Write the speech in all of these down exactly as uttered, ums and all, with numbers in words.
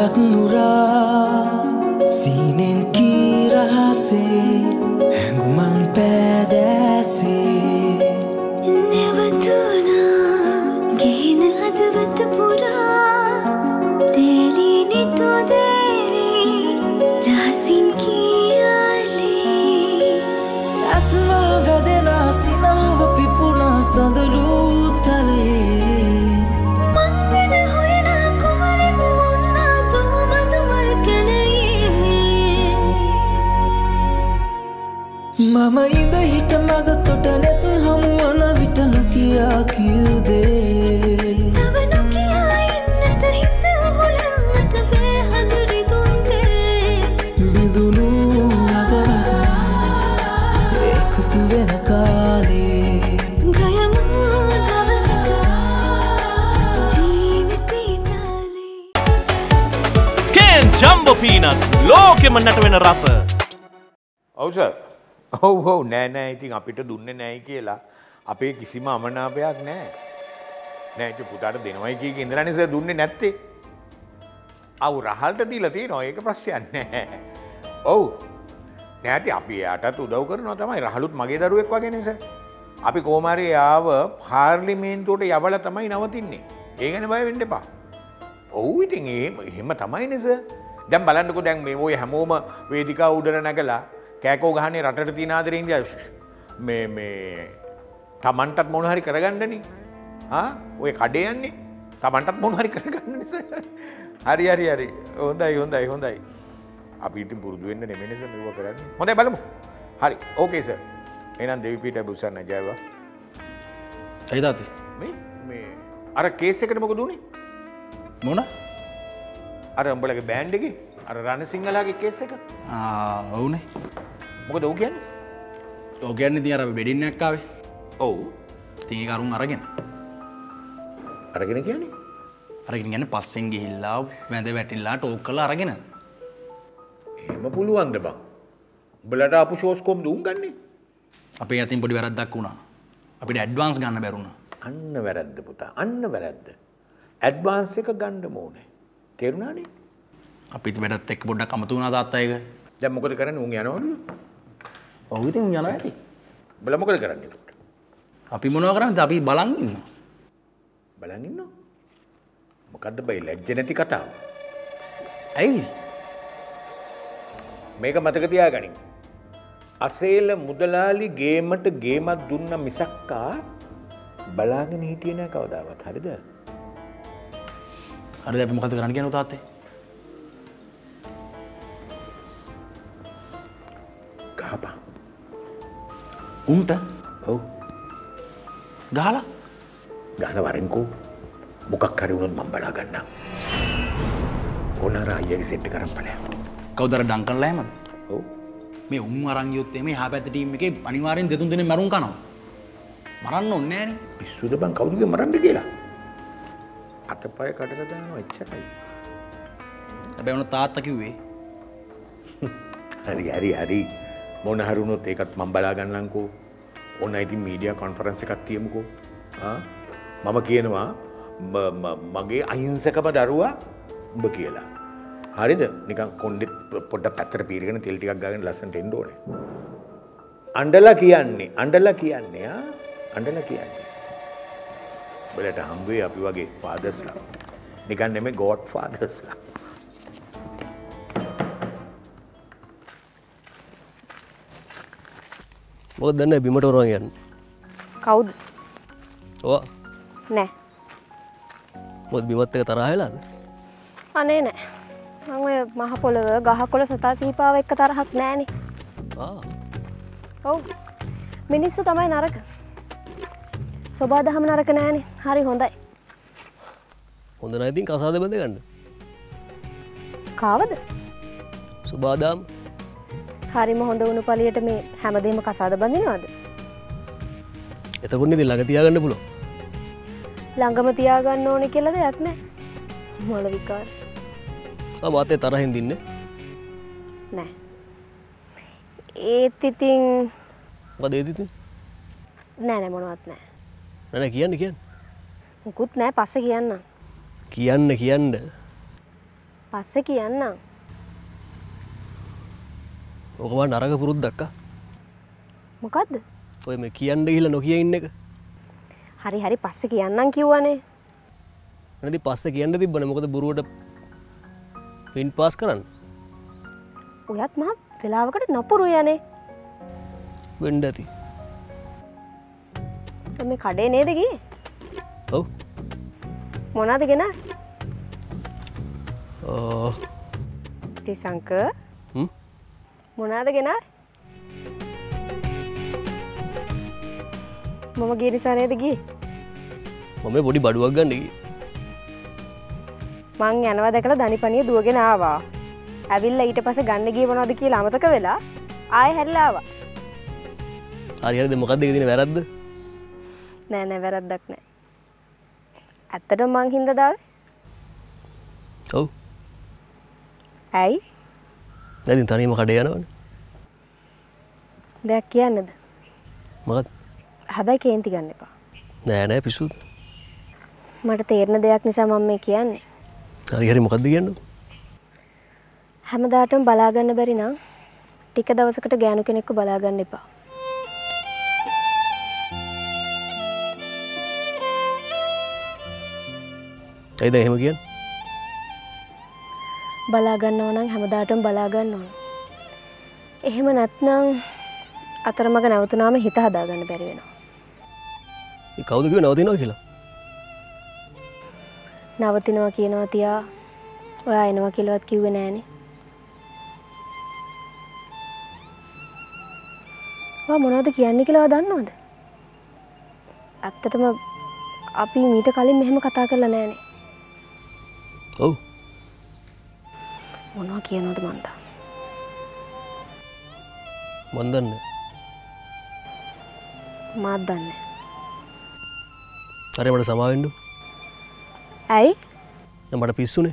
ගොඩක් නුරා සීනෙන් කී රහසේ හැඟුමන් පෑදෑසේ නැවතුණා ගෙහින හදවත පුරා තේරී නිතොදේරී රහසින් කියාලේ ඇස්වා වැදෙනා සිනාව පිපුණා සඳලූ තලේ මම ඉඳ හිට මග තොට නෙත් හමුවන විට නොකියා කිව්දේ තව නොකියා ඉන්නට හිත හොලන්නට බෑහදුරි දුන්දේ බිඳුණු අදවත් ඒකුතු වෙන කාලේ ගයමු දවසක ජීවිතීතාලේ ස්කෑන් ජම්බෝ පීනට්ස් ලෝකෙම නැට වෙන රස ඔව් සර් ඔව් ඔව් නෑ නෑ ඉතින් අපිට දුන්නේ නෑයි කියලා අපේ කිසිම අමනාපයක් නෑ නෑ ඉතින් පුතාට දෙනවයි කී කී ඉඳලානේ සර් දුන්නේ නැත්තේ අව් රහල්ට දීලා තියෙනවා ඒක ප්‍රශ්නයක් නෑ ඔව් නෑටි අපි එයාටත් උදව් කරනවා තමයි රහලුත් මගේ දරුවෙක් වගේනේ සර් අපි කොහොම හරි යාව පාර්ලිමේන්තුවට යවලා තමයි නවතින්නේ ඒ ගැන බය වෙන්න එපා ඔව් ඉතින් ඒ එහෙම තමයිනේ සර් දැන් බලන්නකෝ දැන් මේ ඔය හැමෝම වේදිකාව උඩර නැගලා කෑකෝ ගහන්නේ රටට තියෙන ආදරේ ඉන්දියා මේ මේ තමන්ටත් මොන හරි කරගන්නනේ ආ ඔය කඩේ යන්නේ තමන්ටත් මොන හරි කරගන්නනේ සර් හරි හරි හරි හොඳයි හොඳයි හොඳයි අපි ඉතින් පුරුදු වෙන්න නෙමෙයි සර් මේව කරන්නේ හොඳයි බලමු හරි ඕකේ සර් එහෙනම් දෙවිපිට බුසන්න ජයවා ඇයි තාත්තේ මේ මේ අර කේස් එකට මොකද උනේ මොන අර උඹලගේ බෑන්ඩ් එකේ අර රණසිංහලාගේ කේස් එක ආ ඔව්නේ මොකද ඔව් කියන්නේ ඔව් කියන්නේ ඉතින් අර වෙඩින්නක් ආවේ ඔව් ඉතින් ඒක අරුන් අරගෙන අරගෙන කියන්නේ අරගෙන කියන්නේ පස්සෙන් ගිහිල්ලා වැඳ වැටිලා ටෝක් කරලා අරගෙන එහෙම පුළුවන්ද බං උඹලට ආපු ෂෝස් කොම්ද උන් ගන්නේ අපේ අතින් පොඩි වැරද්දක් වුණා අපිට ඇඩ්වාන්ස් ගන්න බැරුණා අන්න වැරද්ද පුතා අන්න වැරද්ද ඇඩ්වාන්ස් එක ගන්න ඕනේ තේරුණානේ අපිත් වැඩත් එක්ක පොඩ්ඩක් අමතු වුණා තාත්තා ඒක දැන් මොකද කරන්නේ උන් යනවලු ඔව් ඉතින් උන් යනවා ඇති උඹලා මොකද කරන්නේ එතකොට අපි මොනව කරන්නේද අපි බලන් ඉන්නවා බලන් ඉන්නවා මොකද්ද බයි ලැජ්ජ නැති කතාව ඇයි මේක මතක තියාගනින් අසේල මුදලාලි ගේමට ගේමක් දුන්න මිසක්කා බලාගෙන හිටියේ නෑ කවදාවත් හරිද හරිද අපි මොකද කරන්න කියන්නේ තාත්තේ ගහපන් උන්ට ඔව් ගහලා ගහන වරෙන්කෝ මොකක් හරි වුණොත් මම බලා ගන්නම් ඕනර අයියාගේ සෙට් එක කරන් බලන්න කවුද අර ඩංකන්ලා එහෙමද ඔව් මේ උන් අරන් ගියොත් එමේ එහා පැත්තේ ටීම් එකේ අනිවාර්යෙන් දෙතුන් දෙනෙක් මරුන් කනවා මරන්න ඕනේ නෑනේ පිස්සුද බං කවුරුගේ මරන්න කියලා අතපය කඩලා දානවා එච්චරයි හැබැයි උන තාත්තා කිව්වේ හරි හරි හරි මොන හරි වුණොත් ඒකත් මම බලා ගන්නම්කෝ ඕන ඉතින් මීඩියා කොන්ෆරන්ස් එකක් තියමුකෝ ආ මම කියනවා මගේ අහිංසකම දරුවා උඹ කියලා හරිද නිකන් කොණ්ඩෙත් පොඩ්ඩක් පැත්තට පීරගෙන තෙල් ටිකක් ගාගෙන ලස්සනට එන්න ඕනේ අඬලා කියන්නේ අඬලා කියන්නේ ආ අඬලා කියන්නේ බලට හම්බුවේ අපි වගේ ෆාදර්ස්ලා නිකන් නෙමෙයි ගෝඩ් ෆාදර්ස්ලා මොකද දන්නේ බිමට වරන් යන්නේ කවුද ඔව් නෑ මොකද බිමත් එක තරහ වෙලාද අනේ නෑ මම ඔය මහ පොළව ගහකොළ සතා සීපාව එක්ක තරහක් නෑනේ ආ ඔව් මිනිස්සු තමයි නරක සබාදහම නරක නෑනේ හරි හොඳයි හොඳ නැහැ ඉතින් කසාද බඳ ගන්න කාවද සුබාදාම් හරිම හොඳ වුණු පළියට මේ හැමදේම කසාද බඳිනවද එතකොට ඉතින් ළඟ තියාගන්න පුළුවන් ළඟම තියාගන්න ඕනේ කියලා දෙයක් නෑ මොළ විකාර ආ මාතේ තරහින් දින්නේ නෑ ඒත් ඉතින් මොකද ඒත් ඉතින් නෑ නෑ මොනවත් නෑ නෑ නෑ කියන්න කියන්න මුකුත් නෑ පස්සේ කියන්න කියන්න කියන්න පස්සේ කියන්නම්. ඔකවා නරක පුරුද්දක් අක්කා. මොකද්ද? ඔය මේ කියන්න ගිහලා නොකිය ඉන්න එක. හරි හරි පස්සේ කියන්නම් කිව්වනේ. නැති පස්සේ කියන්න තිබ්බනේ මොකද බොරුවට වින් පාස් කරන්න. ඔයත් මහ වෙලාවකට නපුරු යන්නේ. වෙන්න ඇති. දැන් මේ කඩේ නේද ගියේ? ඔව්. මොනවද ගෙනා? ආ තිසංක හ්ම් මොනවද ගෙනා? මම ගිය නිසා නේද ගියේ? මම පොඩි බඩුවක් ගන්න ගියේ. මං යනවා දැකලා දනිපනිය දුවගෙන ආවා. ඇවිල්ලා ඊට පස්සේ ගන්න ගියේ මොනවද කියලා අමතක වෙලා ආයෙ හැරිලා ආවා. හරි හරිද මොකද්ද ඒකේ තියෙන වැරද්ද? නෑ නෑ වැරද්දක් නෑ. ඇත්තටම මං හින්දා දාවේ? ඔව්. ඇයි? නැතිනම් තනියම කඩේ යනවනේ. දෙයක් කියන්නද? මොකද? හැබැයි කේන්ති ගන්න එපා. නෑ නෑ පිස්සුද? මට තේරෙන දෙයක් නිසා මම මේ කියන්නේ. හරි හරි මොකද්ද කියන්නේ? හැමදාටම බලා ගන්න බැරි නම් ටික දවසකට ගෑනු කෙනෙක්ව බලා ගන්න එපා. ඇයිද එහෙම කියන්නේ? බලා ගන්නව නම් හැමදාටම බලා ගන්න ඕන. එහෙම නැත්නම් අතරමඟ නැවතුනාම හිත හදා ගන්න බැරි වෙනවා. ඒ කවුද කිව්වේ නවතිනවා කියලා? නවතිනවා කියනවා තියා ඔයා එනවා කියලාවත් කිව්වේ නෑනේ. ඔයා මොනවද කියන්නේ කියලා දන්නවද? ඇත්තටම අපි මීට කලින් මෙහෙම කතා කරලා නෑනේ. ඔව්. මොනවා කියනවද මන්ද? මන් දන්නේ. මාත් දන්නේ. හරි මට සමා වෙන්න. ඇයි? දැන් මට පිස්සුනේ.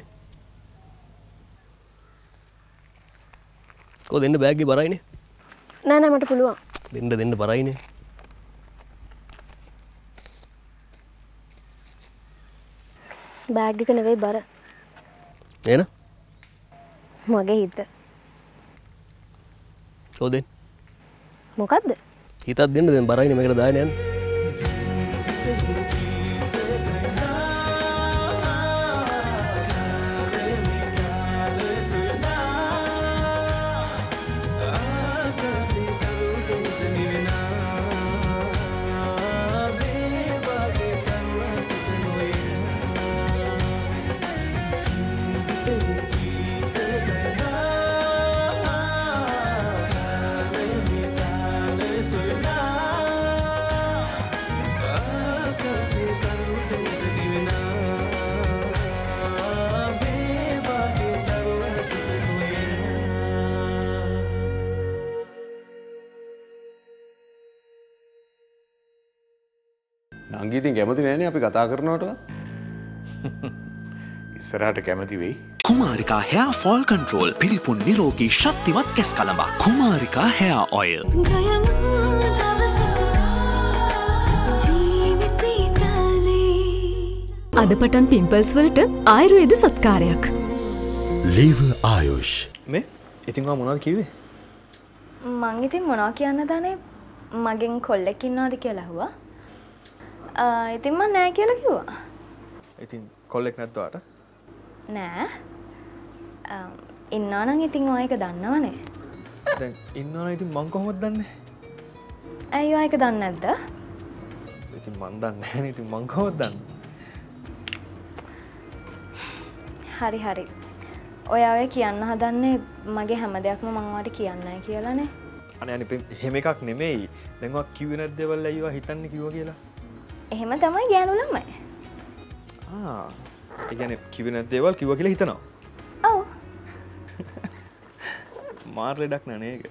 කො දෙන්න බෑග් එක බරයිනේ. නෑ නෑ මට පුළුවන්. දෙන්න දෙන්න බරයිනේ. බෑග් එක නෙවෙයි බර. එන? මගේ හිත. කො දෙන්න? මොකද්ද? හිතක් දෙන්න දැන් බරයිනේ මේකට දාගෙන යන්න. නංගීතින් කැමති නෑනේ අපි කතා කරනවටවත්. ඉස්සරහට කැමති වෙයි. කුමාරිකා hair fall control පිරිපුන් නිරෝගී ශක්තිමත් කෙස් කලඹ. කුමාරිකා hair oil. අද පටන් පිම්පල්ස් වලට ආයුර්වේද සත්කාරයක්. ලීව ආයුෂ්. මේ ඉතින් ඔයා මොනවද කිව්වේ? මං ඉතින් මොනවා කියන්න දන්නේ මගෙන් කොල්ලෙක් ඉන්නවද කියලා අහුවා. ඉතින් මම නෑ කියලා කිව්වා. ඉතින් කොල්ලෙක් නැද්ද ඔයාට? නෑ. ඉන්නවා නම් ඉතින් ඔයා ඒක දන්නවනේ. දැන් ඉන්නවා නම් ඉතින් මං කොහොමද දන්නේ? ඇයි ඔයා ඒක දන්නේ නැද්ද? ඉතින් මං දන්නේ නැහැ නේ. ඉතින් මං කොහොමද දන්නේ? හරි හරි. ඔයා ඔය කියන්න හදන්නේ මගේ හැම දෙයක්ම මං ඔයාට කියන්නේ කියලානේ. අනේ අනේ එහෙම එකක් නෙමෙයි. දැන් ඔයා කිව්වේ නැද්ද ඒවල් ඇයි ඔයා හිතන්නේ කිව්වා කියලා? එහෙම තමයි ගෑනු ළමයි. ආ. ඒ කියන්නේ කිව්වේ නැද්ද ඒවල් කිව්වා කියලා හිතනවා. ඔව්. මාර ලෙඩක් නෑ නේද?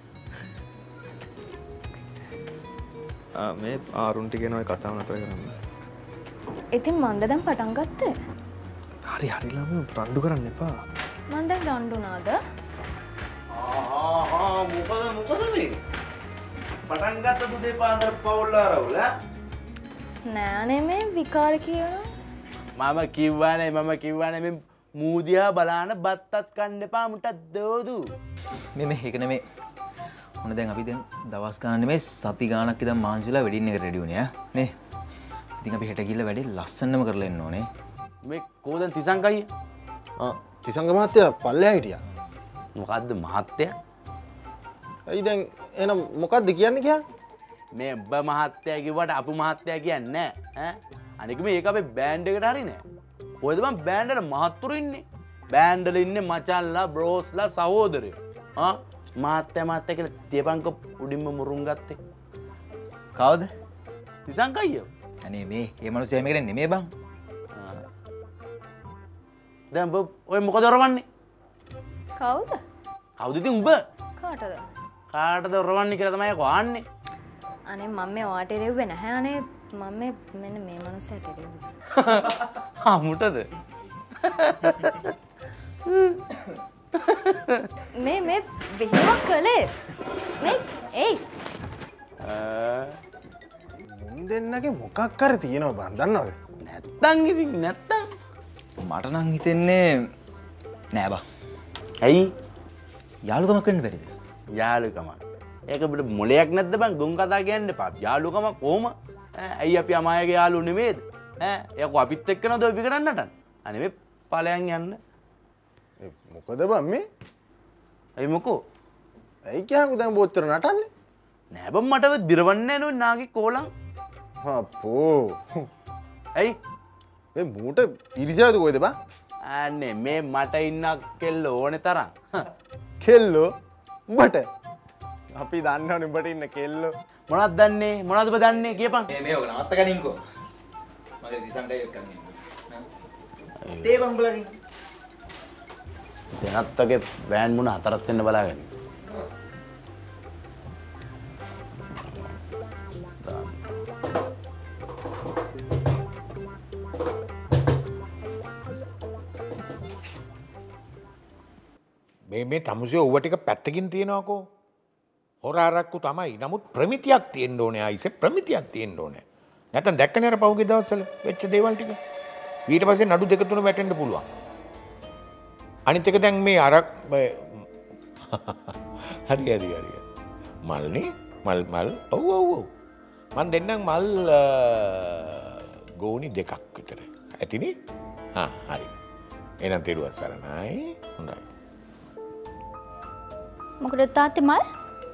ආ මේ ආරුන්ටි කියන ඔය කතාව නතර කරන්න. ඉතින් මන්ද දැන් පටන් ගත්තේ? හරි හරි ළමයි රණ්ඩු කරන්න එපා. මන් දැන් රණ්ඩු නාද? ආහා ආ මොකද මොකද මේ? පටන් ගත්ත පුතේ පාන්දර පවුල් ආරවුල ඈ? නෑනේ මේ විකාර කියනවා. මම කිව්වානේ මම කිව්වානේ මේ මූදියා බලාන බත්තත් කන්න එපා මුටත් දෝදු. මේ මේ ඒක නෙමෙයි. මොන දැන් අපි දැන් දවස් ගානක් නෙමෙයි සති ගානක් ඉඳන් මාංශිලා වෙඩින් එකට රෙඩි වුණේ ඈ නේ. ඉතින් අපි හෙට ගිහලා වැඩි ලස්සනම කරලා එන්න ඕනේ. මේ කොහෙන්ද තිසංග අයියා? ආ තිසංග මහත්තයා පල්ලෙහා හිටියා. මොකද්ද මහත්තයා? ඇයි දැන් එහෙනම් මොකද්ද කියන්නේ කියන්නේ? මේ ඔබ මහත්තයා කිව්වට අපු මහත්තයා කියන්නේ නැහැ ඈ. අනික මේක අපේ බෑන්ඩ් එකට හරි නෑ. කොහෙද මං බෑන්ඩ් වල මහත්තුරු ඉන්නේ? බෑන්ඩ් වල ඉන්නේ මචන්ලා බ්‍රෝස්ලා සහෝදරයෝ. ආ මහත්තයා මහත්තයා කියලා තියපන්ක උඩින්ම මුරුන් ගත්තේ. කවුද? තිසංග අයියෝ. අනේ මේ මේ මිනිස්සයා මේකට නෙමෙයි බං. දැන් ඔබ ඔය මොකද ඔරවන්නේ? කවුද? කවුද ඉතින් උඹ? කාටද? කාටද ඔරවන්නේ කියලා තමයි කොහන්නේ. අනේ මම මේ ඔයාට එරෙව්වේ නැහැ අනේ මම මේ මෙන්න මේ මනුස්සයාට එරෙව්වේ. හා මුටද? මේ මේ විහිළුවක් කළේ. මේ එයි. මුන් දෙන්නගේ මොකක් කර තියෙනවා බං දන්නවද? නැත්තම් ඉතින් නැත්තම් මට නම් හිතෙන්නේ නෑ බං. ඇයි? යාළුකමක් වෙන්න බැරිද? යාළුකමක්. ඒක අපිට මොලයක් නැද්ද බං ගොන් කතා කියන්න එපා. යාළුකමක් කොහොම? ඇයි අපි අමායගේ යාළුවෝ නෙමෙයිද? ඈ යකෝ අපිත් එක්ක නේද ඔය විකරන්න නටන? අනේ මේ ඵලයන් යන්න. මොකද බං මේ? ඇයි මොකෝ? ඇයි කියහකෝ දැන් බොච්චර නටන්නේ? නෑ බං මට දිරවන්නේ නෝ නාගේ කෝලං. අපෝ. ඇයි? මේ මූට ඉරිසියාවද කොයිද බං? අනේ මේ මට ඉන්න කෙල්ල ඕනේ තරම්. කෙල්ලෝ? උඹට? අපි දන්නවනේ උඹට ඉන්න කෙල්ලෝ. මොනවද දන්නේ? මොනවද ඔබ දන්නේ කියපන්. මේ මේ ඔක නවත්ත ගනින්කෝ. මගේ දිසංගය එක්කන් ඉන්න. දේ බං බලගින්. දැනත් වගේ වෑන් මුණ හතරක් වෙන්න බලාගන්න. මේ මේ තමුසේ ඔව ටික පැත්තකින් තියෙනවාකෝ. හොර ආරක්කු තමයි. නමුත් ප්‍රමිතියක් තියෙන්න ඕනේ ආයිසේ ප්‍රමිතියක් තියෙන්න ඕනේ. නැත්නම් දැක්කනේ අර පහුගිය දවස්වල වෙච්ච දේවල් ටික. ඊට පස්සේ නඩු දෙක තුන වැටෙන්න පුළුවන්. අනිත් එක දැන් මේ අරක් හරි හරි හරි. මල්නේ මල් මල් ඔව් ඔව් ඔව්. මන් දෙන්නම් මල් ගෝණි දෙකක් විතර. ඇතිනේ? හා හරි. එහෙනම් තිරුවන් සරණයි. හොඳයි. මොකද තාත්තේ මල්?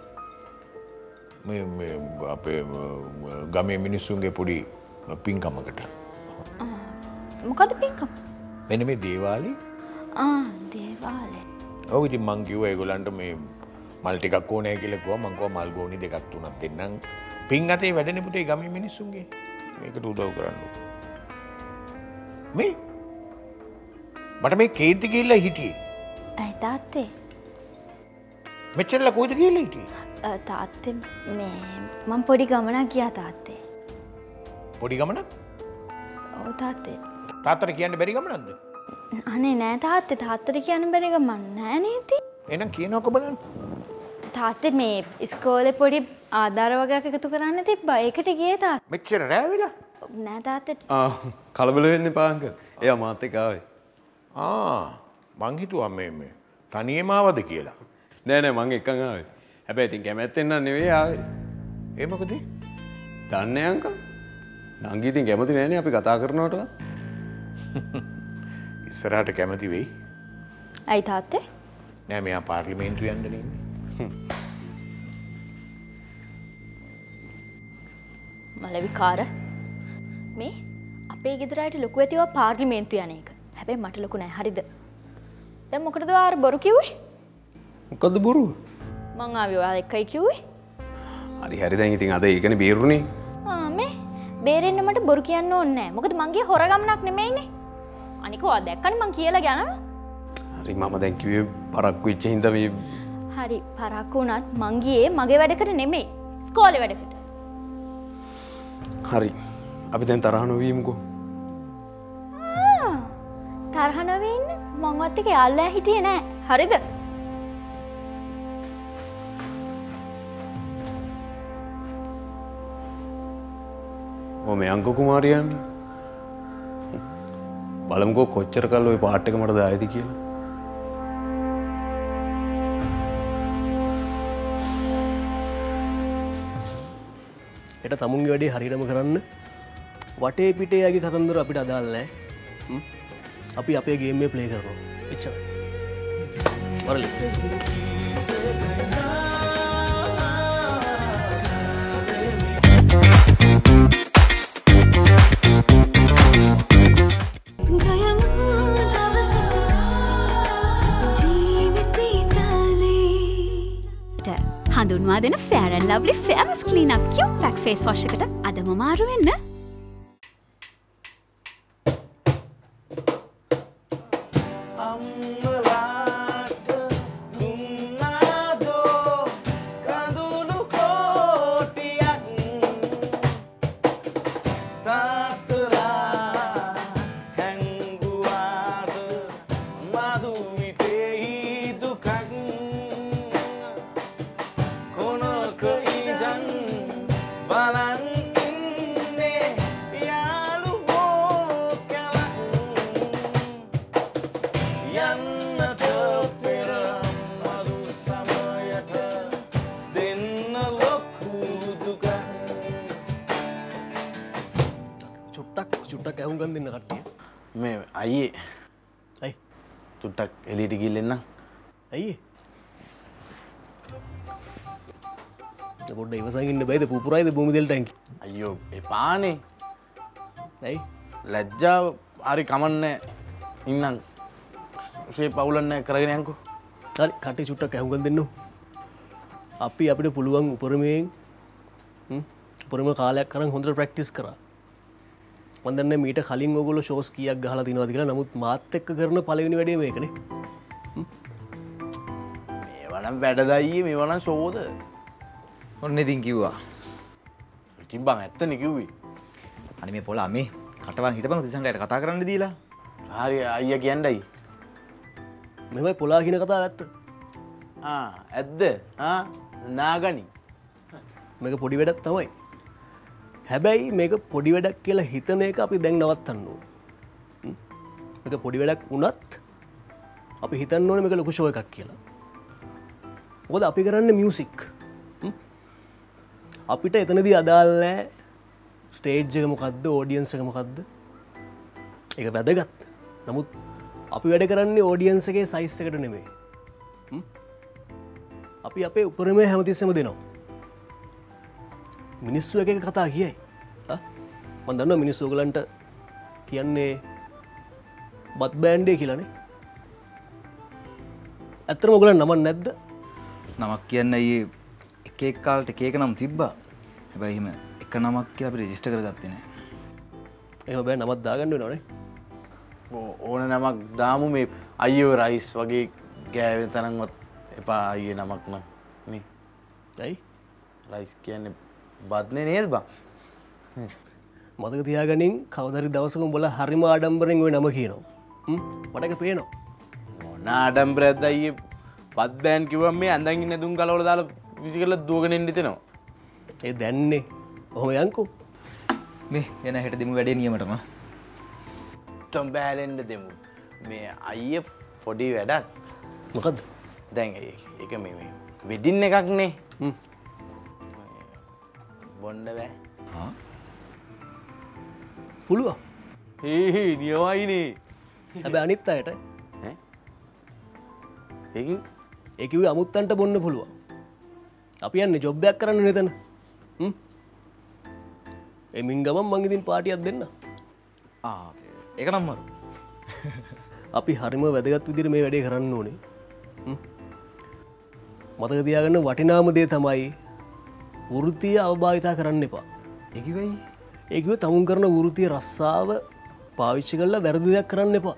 මේ මේ අපේ ගමේ මිනිස්සුන්ගේ පොඩි පින්කමකට. මොකද පින්කම? මෙන්න මේ දේවාලේ. ආ දේවාලේ. ඔව් ඉතින් මං කිව්වා ඒගොල්ලන්ට මේ මල් ටිකක් ඕනේ කියලා කිව්වා. මං කිව්වා මල් ගෝණි දෙකක් තුනක් දෙන්නම්. පින් අතේ වැඩනේ පුතේ ගමේ මිනිස්සුන්ගේ. මේකට උදව් කරන්න. මේ මට මේ කේන්ති ගිහිල්ලා හිටියේ. ඇයි තාත්තේ? මෙච්චරලා කොයිද ගිහිල්ලා හිටියේ? තාත්තේ මේ මම පොඩි ගමනක් ගියා තාත්තේ. පොඩි ගමනක්? ඔව් තාත්තේ. තාත්තට කියන්න බැරි ගමනක්ද? අනේ නෑ තාත්තේ තාත්තට කියන්න බැරි ගමන් නෑ නේද? එහෙනම් කියනකො බලන්න. තාත්තේ මේ ඉස්කෝලේ පොඩි ආධාර වගේක් එකතු කරන්න තිබ්බා. ඒකට ගියේ තාත්තා. මෙච්චර රෑ වෙලා? නෑ තාත්තේ. ආ කලබල වෙන්න එපා අංකල්. එයා මාත් එක්ක ආවේ. ආ මං හිතුවා මේ මේ තනියම ආවද කියලා. නෑ නෑ මං එක්කන් ආවේ. හැබැයි ඉතින් කැමැත්තෙන් නම් නෙවෙයි ආවේ. ඒ මොකද? දන්නේ අංකල්. නංගි ඉතින් කැමති නෑනේ අපි කතා කරනවටවත්. ඉස්සරහට කැමති වෙයි. ඇයි තාත්තේ? නෑ මෙයා පාර්ලිමේන්තුවේ යන්න ඉන්නේ. මලවිකාර මේ අපේ ගෙදර අයට ලොකු ඇතිව පාර්ලිමේන්තු යන එක. හැබැයි මට ලොකු නෑ. හරිද? දැන් මොකටද ආර බොරු කිව්වේ? මොකද්ද බොරුව? මං ආවේ ඔයාලා එක්කයි කිව්වේ. හරි හරි දැන් ඉතින් අද ඒකනේ බේරුනේ. ආ මේ බේරෙන්න මට බොරු කියන්න ඕනේ නෑ. මොකද මං ගියේ හොර ගමනක් නෙමෙයිනේ. අනික ඔයා දැක්කනේ මං කියලා යනවා. හරි මම දැන් කිව්වේ පරක්කු වෙච්ච හින්දා මේ හරි පරක්කු වුණත් මං ගියේ මගේ වැඩකට නෙමෙයි. ඉස්කෝලේ වැඩකට. හරි. අපි දැන් තරහ නොවීමුකෝ. ආ තරහ නොවී ඉන්න මංවත් එක්ක යාළුවා හිටියේ නෑ. හරිද? ඔ මේ අංක කුමාරියන් බලමුකෝ කොච්චර කල් ওই පාට් එක මට දායිද කියලා. එට තමුන්ගේ වැඩේ හරියටම කරන්න වටේ පිටේ යගේ කතන්දර අපිට අදාළ නැහැ. අපි අපේ ගේම් එක ප්ලේ කරනවා. එච්චරයි. වරලි. හඳුන්වා දෙන Fair and Lovely Fairness Clean Up Cube Pack Face Wash එකට අදම මාරු වෙන්න. චුට්ටක් ඇහුම්කන් දෙන්න කට්ටිය. මේ අයියේ. ඇයි? චුට්ටක් එළියට ගිහින් ඇයි? පොඩ්ඩක් ඉවසන් ඉන්න බෑද පුපුරයිද භූමිදෙල් ටැංකි? අයියෝ එපානේ. ඇයි? ලැජ්ජාව හරි කමන්නේ ඉන්නම්. ෂේ පවුලන්නේ කරගෙන යන්කෝ. හරි කට්ටිය චුට්ටක් ඇහුම්කන් දෙන්නු. අපි අපිට පුළුවන් උපරිමයෙන් හ්ම් උපරිම කාලයක් කරන් හොඳට ප්‍රැක්ටිස් කරා. මම දන්නේ මීට කලින් ඔයගොල්ලෝ ෂෝස් කීයක් ගහලා තිනවද කියලා. නමුත් මාත් එක්ක කරන පළවෙනි වැඩේ මේකනේ. මේවා නම් වැඩද අයියේ මේවා නම් ෂෝද? ඔන්න ඉතින් කිව්වා. ඉතින් බං ඇත්තනේ කිව්වේ. අනේ මේ පොළ අමේ කටවන් හිටපන් තිසංගයට කතා කරන්න දීලා. හරි අයියා කියන්නයි. මෙමය පොලා කියන කතාව ඇත්ත. ආ ඇද්ද? ආ නාගනි. මේක පොඩි වැඩක් තමයි. හැබැයි මේක පොඩි වැඩක් කියලා හිතන එක අපි දැන් නවත්තන්න ඕනේ. මේක පොඩි වැඩක් වුණත් අපි හිතන්න ඕනේ මේක ලොකු ෂෝ එකක් කියලා. මොකද අපි කරන්නේ මියුසික්. අපිට එතනදී අදාළ නැහැ ස්ටේජ් එක මොකද්ද, ඔඩියන්ස් එක මොකද්ද. ඒක වැදගත්. නමුත් අපි වැඩ කරන්නේ ඔඩියන්ස් එකේ සයිස් එකට නෙමෙයි. අපි අපේ උපරිමය හැමතිස්සෙම දෙනවා. මිනිස්සු එක එක කතා කියයි. මම දන්නවා මිනිස්සු ඔයගලන්ට කියන්නේ බත් බෑන්ඩේ කියලානේ. ඇත්තටම ඔයගලන් නමක් නැද්ද? නමක් කියන්න අයියේ එක එක කාලට එක එක නම් තිබ්බා. හැබැයි එහෙම එක නමක් කියලා අපි රෙජිස්ටර් කරගත්තේ නැහැ. එහෙම බෑ නමක් දාගන්න වෙනවනේ. ඕන නමක් දාමු මේ අයියෝ රයිස් වගේ ගෑවෙන තරම්වත් එපා අයියේ නමක් නම් නේ. ඇයි? රයිස් කියන්නේ බත්නේ නේද බං? මතක තියාගනින් කවදාරි දවසක උඹලා හරිම ආඩම්බරෙන් ওই නම කියනවා. හ්ම් මට ඒක පේනවා. මොන ආඩම්බරයක්ද අයියේ? බත් බෑන් කිව්වම මේ අඳන් ඉන්න දුම් ගලවල දාලා විසි කරලා දුවගෙන ඉන්න හිතෙනවා. ඒ දැන්නේ. ඔහොම යන්කෝ. මේ එන හෙට දෙමු වැඩේ නියමටම. තම් බෑලෙන්න දෙමු. මේ අයියේ පොඩි වැඩක්. මොකද්ද? දැන් ඒක මේ මේ වෙඩින් එකක් නේ. හ්ම්. බොන්න බෑ. හා? පුළුවන්. හේ හේ නියමයිනේ. හැබැයි අනිත් අයට ඈ? ඒකින් ඒ කිව්වේ අමුත්තන්ට බොන්න පුළුවන්. අපි යන්නේ ජොබ් එකක් කරන්න නෙතන. හ්ම්. එමින් ගමන් මං ඉතින් පාටියක් දෙන්න. ආ ඒක නම් මරු. අපි හරිම වැදගත් විදිහට මේ වැඩේ කරන්න ඕනේ. හ්ම්. මතක තියාගන්න වටිනාම දේ තමයි වෘත්තීය අවභාවිතා කරන්න එපා. ඒ කිව්වයි? ඒ කිව්වේ තමුන් කරන වෘත්තීය රස්සාව පාවිච්චි කරලා වැරදි දෙයක් කරන්න එපා.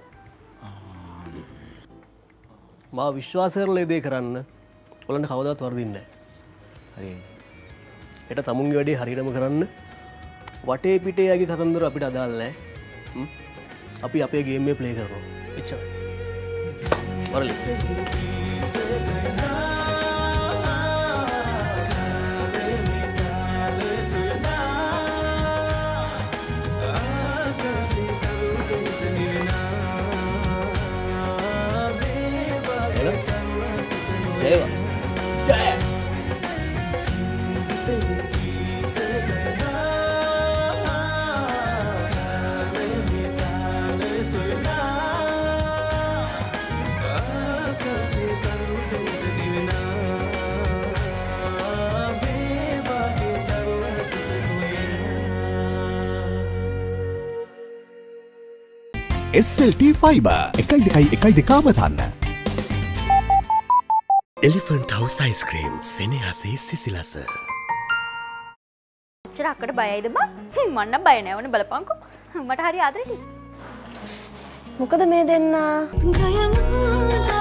මා විශ්වාස කරලා ඒ දේ කරන්න ඔයාලන්ට කවදාවත් වරදින්නේ නැහැ. හරි. හෙට තමුන්ගේ වැඩේ හරියටම කරන්න. වටේ පිටේ යගේ කතන්දර අපිට අදාළ නැහැ. හ්ම්. අපි අපේ ගේම් එක ප්ලේ කරනවා. එච්චරයි. වරලි. Nina S L T fibre එකයි දෙකයි එකයි දෙක අමතන්න. එලිෆන්ට් හවුස් අයිස්ක්‍රීම් සෙනෙහසේ සිසිලස. චර අක්කට බයයිද බා? මන්න බය නෑ ඕනේ බලපංකෝ. මට හරි ආදරෙයි. මොකද මේ දෙන්නා?